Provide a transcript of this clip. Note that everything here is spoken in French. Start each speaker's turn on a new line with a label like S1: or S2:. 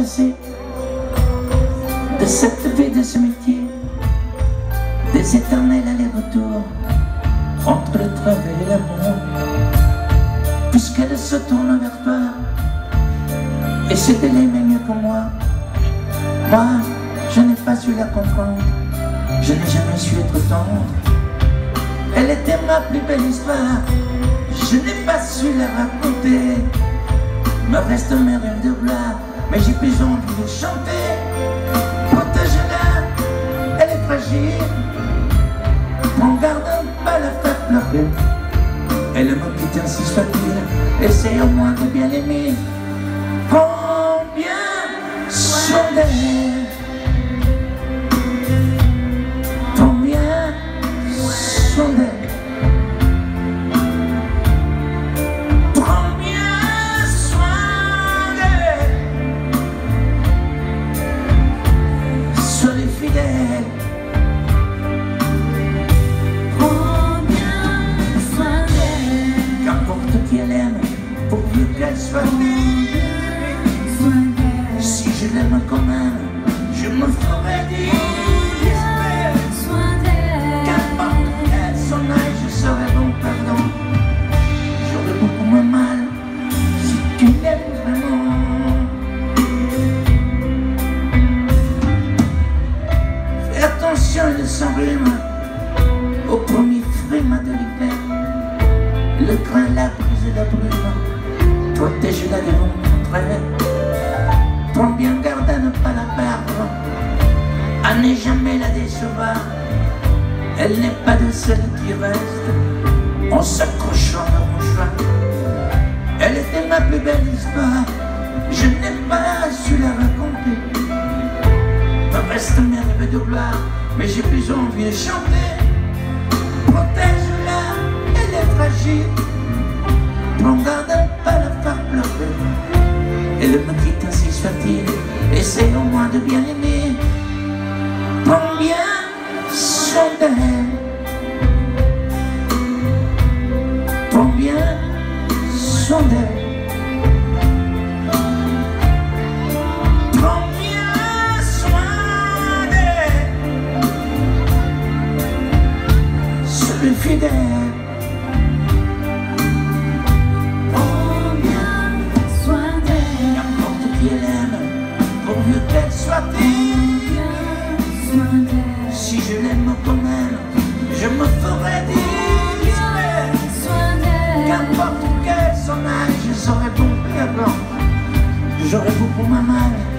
S1: assez de cette vie, de ce métier, des éternels allers-retours entre le travail et l'amour, puisqu'elle se tourne vers toi et sait qu'elle aimait mieux que moi. Moi, je n'ai pas su la comprendre, je n'ai jamais su être tendre. Elle était ma plus belle histoire, je n'ai pas su la raconter. Me restent mes rêves de gloire, mais j'ai plus envie de chanter. Protège-la, elle est fragile, prends garde à ne pas la faire pleurer. Elle me quitte ainsi soit-il, essaye au moins de bien l'aimer. Prends bien soin d'elle, prends bien soin d'elle. Qu'importe qui elle aime, pourvu qu'elle soit libre. Si je l'aime quand même, je me ferai dire. Qu'importe qu'elle s'en aille, je serai bon pardon. J'aurais beaucoup moins mal si tu l'aimes vraiment. Fais attention, elle s'enrhume au premier frime de l'hiver. Le crin, la brise et la brume, protège-la des vents contraires. Prends bien garde à ne pas la perdre, à ne jamais la décevoir. Elle n'est pas de celles qui restent en s'accrochant à mouchoir. Elle était ma plus belle histoire, je n'ai pas su la raconter. Me restent mes rêves de gloire, mais j'ai plus envie de chanter. Protège-la, elle est fragile, prends garde à ne pas la faire pleurer. Elle me quitte ainsi soit-il, essaie au moins de bien l'aimer. Prends bien soin d'elle, prends bien soin d'elle. Prends bien soin d'elle, celui fidèle. Pourvu qu'elle soit libre. Si je l'aime quand même, je me ferai dire. Qu'importe qu'elle s'en aille, je serai bon perdant. J'aurai beaucoup moins mal